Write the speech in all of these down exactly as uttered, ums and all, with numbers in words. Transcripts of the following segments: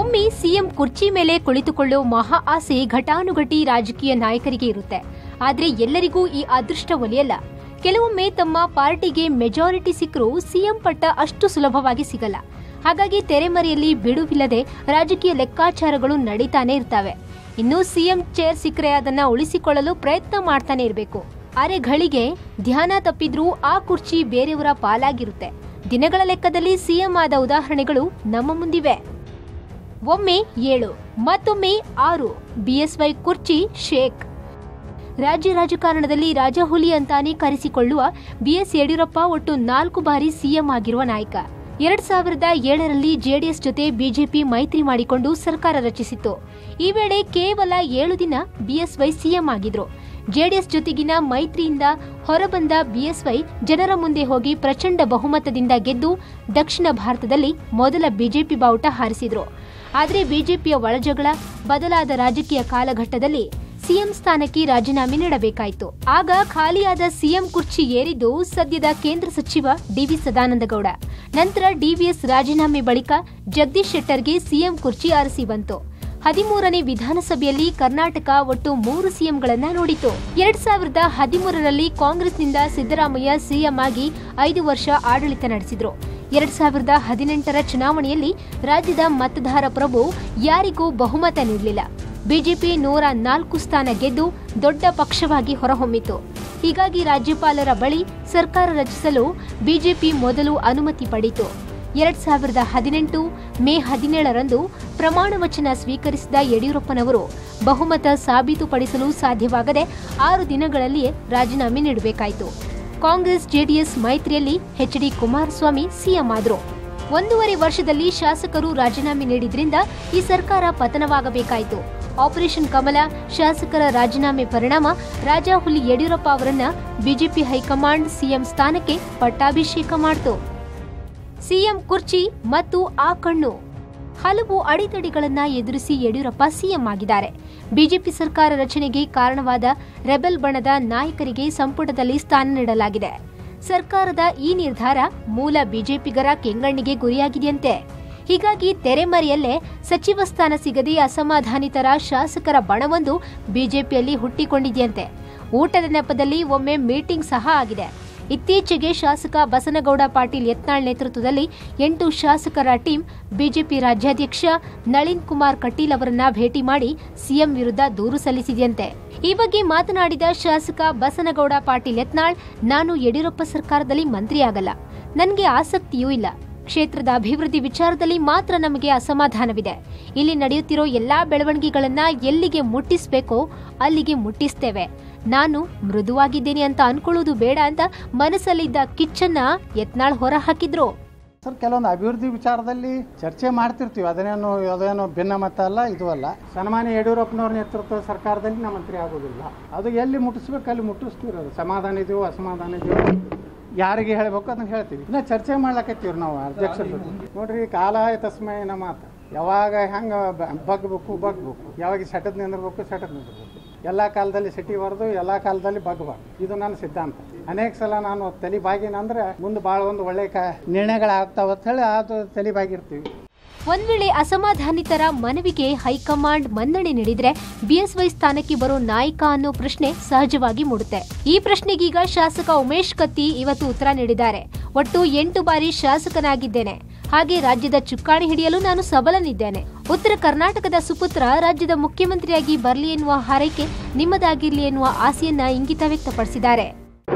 ಒಮ್ಮೆ ಸಿಎಂ ಕುರ್ಚಿ ಮೇಲೆ ಕುಳಿತುಕೊಳ್ಳೋ ಮಹಾ ಆಸೆ ಘಟಾನುಘಟಿ ರಾಜಕೀಯ ನಾಯಕರಿಗೆ ಇರುತ್ತೆ. ಆದ್ರೆ ಎಲ್ಲರಿಗೂ ಈ ಅದೃಷ್ಟ ಒಲಿಯಲ್ಲ. ಕೆಲವೊಮ್ಮೆ ತಮ್ಮ ಪಾರ್ಟಿಗೆ ಮೆಜಾರಿಟಿ ಸಿಕ್ಕರೂ ಸಿಎಂ ಪಟ್ಟ ಅಷ್ಟು ಸುಲಭವಾಗಿ ಸಿಗಲ್ಲ. ಹಾಗಾಗಿ ತೆರೆಮರೆಯಲ್ಲಿ ಬಿಡುವಿಲ್ಲದೆ ರಾಜಕೀಯ ಲೆಕ್ಕಾಚಾರಗಳು ನಡೀತಾನೆ ಇರ್ತವೆ. ಇನ್ನು ಸಿಎಂ ಚೇರ್ ಸಿಕ್ಕರೆ ಅದನ್ನ ಉಳಿಸಿಕೊಳ್ಳಲು ಪ್ರಯತ್ನ ಮಾಡ್ತಾನೆ ಇರಬೇಕು. ಅರೆ ಘಳಿಗೆ ಧ್ಯಾನ ತಪ್ಪಿದ್ರೂ ಆ ಕುರ್ಚಿ ಬೇರೆಯವರ ಪಾಲಾಗಿರುತ್ತೆ. ದಿನಗಳ ಲೆಕ್ಕದಲ್ಲಿ ಸಿಎಂ ಆದ ಉದಾಹರಣೆಗಳು ನಮ್ಮ ಮುಂದಿವೆ. ಒಮ್ಮೆ ಏಳು, ಮತ್ತೊಮ್ಮೆ ಆರು, ಬಿಎಸ್ವೈ ಕುರ್ಚಿ ಶೇಕ್. ರಾಜ್ಯ ರಾಜಕಾರಣದಲ್ಲಿ ರಾಜಹುಲಿ ಅಂತಾನೆ ಕರೆಸಿಕೊಳ್ಳುವ ಬಿಎಸ್ ಯಡಿಯೂರಪ್ಪ ಒಟ್ಟು ನಾಲ್ಕು ಬಾರಿ ಸಿಎಂ ಆಗಿರುವ ನಾಯಕ. ಎರಡ್ ಸಾವಿರದ ಏಳರಲ್ಲಿ ಜೆಡಿಎಸ್ ಜೊತೆ ಬಿಜೆಪಿ ಮೈತ್ರಿ ಮಾಡಿಕೊಂಡು ಸರ್ಕಾರ ರಚಿಸಿತ್ತು. ಈ ವೇಳೆ ಕೇವಲ ಏಳು ದಿನ ಬಿಎಸ್ವೈ ಸಿಎಂ ಆಗಿದ್ರು. ಜೆಡಿಎಸ್ ಜೊತೆಗಿನ ಮೈತ್ರಿಯಿಂದ ಹೊರಬಂದ ಬಿಎಸ್ವೈ ಜನರ ಮುಂದೆ ಹೋಗಿ ಪ್ರಚಂಡ ಬಹುಮತದಿಂದ ಗೆದ್ದು ದಕ್ಷಿಣ ಭಾರತದಲ್ಲಿ ಮೊದಲ ಬಿಜೆಪಿ ಬಾವುಟ ಹಾರಿಸಿದ್ರು. ಆದರೆ ಬಿಜೆಪಿಯ ಒಳಜಗಳ, ಬದಲಾದ ರಾಜಕೀಯ ಕಾಲಘಟ್ಟದಲ್ಲಿ ಸಿಎಂ ಸ್ಥಾನಕ್ಕೆ ರಾಜೀನಾಮೆ ನೀಡಬೇಕಾಯಿತು. ಆಗ ಖಾಲಿಯಾದ ಸಿಎಂ ಕುರ್ಚಿ ಏರಿದ್ದು ಸದ್ಯದ ಕೇಂದ್ರ ಸಚಿವ ಡಿವಿ ಸದಾನಂದಗೌಡ. ನಂತರ ಡಿವಿಎಸ್ ರಾಜೀನಾಮೆ ಬಳಿಕ ಜಗದೀಶ್ ಶೆಟ್ಟರ್ಗೆ ಸಿಎಂ ಕುರ್ಚಿ ಅರಸಿ ಬಂತು. ಹದಿಮೂರನೇ ವಿಧಾನಸಭೆಯಲ್ಲಿ ಕರ್ನಾಟಕ ಒಟ್ಟು ಮೂರು ಸಿಎಂಗಳನ್ನ ನೋಡಿತು. ಎರಡ್ ಸಾವಿರದ ಹದಿಮೂರರಲ್ಲಿ ಕಾಂಗ್ರೆಸ್ನಿಂದ ಸಿದ್ದರಾಮಯ್ಯ ಸಿಎಂ ಆಗಿ ಐದು ವರ್ಷ ಆಡಳಿತ ನಡೆಸಿದ್ರು. ಎರಡ್ ಸಾವಿರದ ಹದಿನೆಂಟರ ಚುನಾವಣೆಯಲ್ಲಿ ರಾಜ್ಯದ ಮತದಾರ ಪ್ರಭು ಯಾರಿಗೂ ಬಹುಮತ ನೀಡಲಿಲ್ಲ. ಬಿಜೆಪಿ ನೂರ ನಾಲ್ಕು ಸ್ಥಾನ ಗೆದ್ದು ದೊಡ್ಡ ಪಕ್ಷವಾಗಿ ಹೊರಹೊಮ್ಮಿತು. ಹೀಗಾಗಿ ರಾಜ್ಯಪಾಲರ ಬಳಿ ಸರ್ಕಾರ ರಚಿಸಲು ಬಿಜೆಪಿ ಮೊದಲು ಅನುಮತಿ ಪಡೆಯಿತು. ಎರಡ್ ಸಾವಿರದ ಹದಿನೆಂಟು ಮೇ ಹದಿನೇಳರಂದು ಪ್ರಮಾಣ ವಚನ ಸ್ವೀಕರಿಸಿದ ಯಡಿಯೂರಪ್ಪನವರು ಬಹುಮತ ಸಾಬೀತುಪಡಿಸಲು ಸಾಧ್ಯವಾಗದೆ ಆರು ದಿನಗಳಲ್ಲಿಯೇ ರಾಜೀನಾಮೆ ನೀಡಬೇಕಾಯಿತು. ಕಾಂಗ್ರೆಸ್ ಜೆಡಿಎಸ್ ಮೈತ್ರಿಯಲ್ಲಿ ಎಚ್ ಡಿ ಕುಮಾರಸ್ವಾಮಿ ಸಿಎಂ ಆದ್ರು. ಒಂದೂವರೆ ವರ್ಷದಲ್ಲಿ ಶಾಸಕರು ರಾಜೀನಾಮೆ ನೀಡಿದ್ರಿಂದ ಈ ಸರ್ಕಾರ ಪತನವಾಗಬೇಕಾಯಿತು. ಆಪರೇಷನ್ ಕಮಲ ಶಾಸಕರ ರಾಜೀನಾಮೆ ಪರಿಣಾಮ ರಾಜಾಹುಲಿ ಯಡಿಯೂರಪ್ಪ ಅವರನ್ನ ಬಿಜೆಪಿ ಹೈಕಮಾಂಡ್ ಸಿಎಂ ಸ್ಥಾನಕ್ಕೆ ಪಟ್ಟಾಭಿಷೇಕ ಮಾಡಿತು. ಸಿಎಂ ಕುರ್ಚಿ ಮತ್ತು ಆ ಕಣ್ಣು. ಹಲವು ಅಡೆತಡೆಗಳನ್ನ ಎದುರಿಸಿ ಯಡಿಯೂರಪ್ಪ ಸಿಎಂ ಆಗಿದ್ದಾರೆ. ಬಿಜೆಪಿ ಸರ್ಕಾರ ರಚನೆಗೆ ಕಾರಣವಾದ ರೆಬೆಲ್ ಬಣದ ನಾಯಕರಿಗೆ ಸಂಪುಟದಲ್ಲಿ ಸ್ಥಾನ ನೀಡಲಾಗಿದೆ. ಸರ್ಕಾರದ ಈ ನಿರ್ಧಾರ ಮೂಲ ಬಿಜೆಪಿಗರ ಕೆಂಗಣ್ಣಿಗೆ ಗುರಿಯಾಗಿದೆಯಂತೆ. ಹೀಗಾಗಿ ತೆರೆಮರೆಯಲ್ಲೇ ಸಚಿವ ಸ್ಥಾನ ಸಿಗದೆ ಅಸಮಾಧಾನಿತರ ಶಾಸಕರ ಬಣವೊಂದು ಬಿಜೆಪಿಯಲ್ಲಿ ಹುಟ್ಟಿಕೊಂಡಿದೆಯಂತೆ. ಊಟದ ನೆಪದಲ್ಲಿ ಒಮ್ಮೆ ಮೀಟಿಂಗ್ ಸಹ ಆಗಿದೆ. ಇತ್ತೀಚೆಗೆ ಶಾಸಕ ಬಸನಗೌಡ ಪಾಟೀಲ್ ಯತ್ನಾಳ್ ನೇತೃತ್ವದಲ್ಲಿ ಎಂಟು ಶಾಸಕರ ಟೀಮ್ ಬಿಜೆಪಿ ರಾಜ್ಯಾಧ್ಯಕ್ಷ ನಳಿನ್ ಕುಮಾರ್ ಕಟೀಲ್ ಅವರನ್ನ ಭೇಟಿ ಮಾಡಿ ಸಿಎಂ ವಿರುದ್ಧ ದೂರು ಸಲ್ಲಿಸಿದೆಯಂತೆ. ಈ ಬಗ್ಗೆ ಮಾತನಾಡಿದ ಶಾಸಕ ಬಸನಗೌಡ ಪಾಟೀಲ್ ಯತ್ನಾಳ್, ನಾನು ಯಡಿಯೂರಪ್ಪ ಸರ್ಕಾರದಲ್ಲಿ ಮಂತ್ರಿಯಾಗಲ್ಲ, ನನಗೆ ಆಸಕ್ತಿಯೂ ಇಲ್ಲ. ಕ್ಷೇತ್ರದ ಅಭಿವೃದ್ಧಿ ವಿಚಾರದಲ್ಲಿ ಮಾತ್ರ ನಮಗೆ ಅಸಮಾಧಾನವಿದೆ. ಇಲ್ಲಿ ನಡೆಯುತ್ತಿರೋ ಎಲ್ಲಾ ಬೆಳವಣಿಗೆಗಳನ್ನ ಎಲ್ಲಿಗೆ ಮುಟ್ಟಿಸಬೇಕೋ ಅಲ್ಲಿಗೆ ಮುಟ್ಟಿಸ್ತೇವೆ. ನಾನು ಮೃದುವಾಗಿದ್ದೇನೆ ಅಂತ ಅನ್ಕೊಳ್ಳೋದು ಬೇಡ ಅಂತ ಮನಸ್ಸಲ್ಲಿದ್ದ ಕಿಚ್ಚನ್ನ ಯತ್ನಾಳ್ ಹೊರ ಹಾಕಿದ್ರು. ಸರ್, ಕೆಲವೊಂದು ಅಭಿವೃದ್ಧಿ ವಿಚಾರದಲ್ಲಿ ಚರ್ಚೆ ಮಾಡ್ತಿರ್ತೀವಿ. ಅದನ್ನೇನು ಅದೇನೋ ಭಿನ್ನ ಮತ ಅಲ್ಲ, ಇದು ಅಲ್ಲ. ಸನ್ಮಾನ್ಯ ಯಡಿಯೂರಪ್ಪನವ್ರ ನೇತೃತ್ವದ ಸರ್ಕಾರದಲ್ಲಿ ನಾವು ಮಂತ್ರಿ ಆಗೋದಿಲ್ಲ. ಅದು ಎಲ್ಲಿ ಮುಟ್ಟಿಸ್ಬೇಕು ಅಲ್ಲಿ ಮುಟ್ಟಿಸ್ತೀವಿ. ಅದು ಸಮಾಧಾನ ಇದೆಯೋ ಅಸಮಾಧಾನ ಇದೆಯೋ ಯಾರಿಗೆ ಹೇಳಬೇಕು ಅದನ್ನ ಹೇಳ್ತೀವಿ. ಇನ್ನ ಚರ್ಚೆ ಮಾಡ್ಲಕತ್ತೀವ್ರಿ ನಾವು ಅಧ್ಯಕ್ಷರು. ನೋಡ್ರಿ, ಕಾಲ ತಸ್ಮೈ ನಮ್ಮ ಮಾತು. ಯಾವಾಗ ಹೆಂಗೆ ಬಗ್ಬೇಕು ಬಗ್ಬೇಕು, ಯಾವಾಗ ಸೆಟದ್ ನಿಂದಿರ್ಬೇಕು ಸೆಟದ್ ನಿಂದಿರ್ಬೇಕು. ಎಲ್ಲ ಕಾಲದಲ್ಲಿ ಸಿಟಿ ಬರೆದು ಎಲ್ಲ ಕಾಲದಲ್ಲಿ ಬಗ್ಬಾರ್ದು. ಇದು ನನ್ನ ಸಿದ್ಧಾಂತ. ಅನೇಕ ಸಲ ನಾನು ತಲೆಬಾಗಿನಂದ್ರೆ ಮುಂದೆ ಭಾಳ ಒಂದು ಒಳ್ಳೆ ಕ ನಿರ್ಣಯಗಳಾಗ್ತಾವ ಅಂತ ಹೇಳಿ ಅದು ತಲೆಬಾಗಿರ್ತೀವಿ. ಒಂದ್ ವೇಳೆ ಅಸಮಾಧಾನಿತರ ಮನವಿಗೆ ಹೈಕಮಾಂಡ್ ಮನ್ನಣೆ ನೀಡಿದ್ರೆ ಬಿಎಸ್ವೈ ಸ್ಥಾನಕ್ಕೆ ಬರೋ ನಾಯಕ ಅನ್ನೋ ಪ್ರಶ್ನೆ ಸಹಜವಾಗಿ ಮೂಡುತ್ತೆ. ಈ ಪ್ರಶ್ನೆಗೀಗ ಶಾಸಕ ಉಮೇಶ್ ಕತ್ತಿ ಇವತ್ತು ಉತ್ತರ ನೀಡಿದ್ದಾರೆ. ಒಟ್ಟು ಎಂಟು ಬಾರಿ ಶಾಸಕನಾಗಿದ್ದೇನೆ, ಹಾಗೆ ರಾಜ್ಯದ ಚುಕ್ಕಾಣಿ ಹಿಡಿಯಲು ನಾನು ಸಬಲನಿದ್ದೇನೆ. ಉತ್ತರ ಕರ್ನಾಟಕದ ಸುಪುತ್ರ ರಾಜ್ಯದ ಮುಖ್ಯಮಂತ್ರಿಯಾಗಿ ಬರಲಿ ಎನ್ನುವ ಹಾರೈಕೆ ನಿಮ್ಮದಾಗಿರ್ಲಿ ಎನ್ನುವ ಆಸೆಯನ್ನ ಇಂಗಿತ ವ್ಯಕ್ತಪಡಿಸಿದ್ದಾರೆ.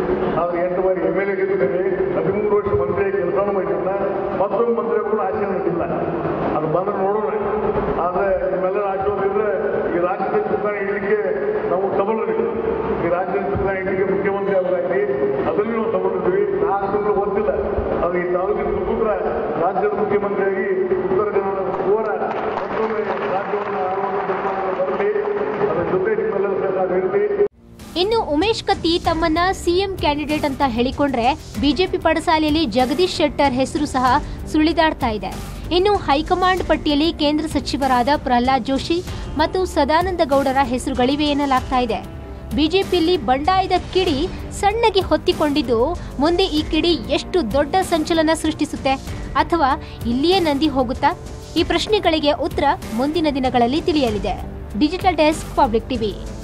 ಮತ್ತೊಂದು ಮಂತ್ರಿಗಳು ಆಚೆ ಇಲ್ಲ, ಅದು ಬಂದ್ರೆ ನೋಡೋಣ. ಆದರೆ ನಿಮ್ಮೆಲ್ಲರ ಆಚರಣೆ ಈ ರಾಜ್ಯದ ಚುನಾವಣೆ ಇಡಲಿಕ್ಕೆ ನಾವು ಸಬಲರಿದ್ದೀವಿ. ಈ ರಾಜ್ಯದ ಚುನಾವಣೆ ಇಡಲಿಕ್ಕೆ ಮುಖ್ಯಮಂತ್ರಿ ಅವರಾಗಿ ಅದರಲ್ಲಿ ನಾವು ಸಬಲರಿದ್ದೀವಿ. ನಾಲ್ಕು ತಿಂಗಳು ಗೊತ್ತಿಲ್ಲ. ಅದು ಈ ತಾಲೂಕಿನ ಸುಪುತ್ರ ರಾಜ್ಯದ ಮುಖ್ಯಮಂತ್ರಿಯಾಗಿ ಉತ್ತರ ಕನ್ನಡ ಹೋರ ಮತ್ತೊಮ್ಮೆ ರಾಜ್ಯವನ್ನು ಆಳುವಂತ ಬರಲಿ. ಅದರ ಜೊತೆ ನಿಮ್ಮೆಲ್ಲರ ಸರ್ಕಾರ ಇರಲಿ. ಇನ್ನು ಉಮೇಶ್ ಕತ್ತಿ ತಮ್ಮನ್ನ ಸಿಎಂ ಕ್ಯಾಂಡಿಡೇಟ್ ಅಂತ ಹೇಳಿಕೊಂಡ್ರೆ ಬಿಜೆಪಿ ಪಡಸಾಲೆಯಲ್ಲಿ ಜಗದೀಶ್ ಶೆಟ್ಟರ್ ಹೆಸರು ಸಹ ಸುಳಿದಾಡ್ತಾ ಇದೆ. ಇನ್ನು ಹೈಕಮಾಂಡ್ ಪಟ್ಟಿಯಲ್ಲಿ ಕೇಂದ್ರ ಸಚಿವರಾದ ಪ್ರಹ್ಲಾದ್ ಜೋಶಿ ಮತ್ತು ಸದಾನಂದ ಗೌಡರ ಹೆಸರುಗಳಿವೆ ಎನ್ನಲಾಗ್ತಾ ಇದೆ. ಬಿಜೆಪಿಯಲ್ಲಿ ಬಂಡಾಯದ ಕಿಡಿ ಸಣ್ಣಗೆ ಹೊತ್ತಿಕೊಂಡಿದ್ದು ಮುಂದೆ ಈ ಕಿಡಿ ಎಷ್ಟು ದೊಡ್ಡ ಸಂಚಲನ ಸೃಷ್ಟಿಸುತ್ತೆ, ಅಥವಾ ಇಲ್ಲಿಯೇ ನಂದಿ ಹೋಗುತ್ತಾ? ಈ ಪ್ರಶ್ನೆಗಳಿಗೆ ಉತ್ತರ ಮುಂದಿನ ದಿನಗಳಲ್ಲಿ ತಿಳಿಯಲಿದೆ. Digital desk, public TV.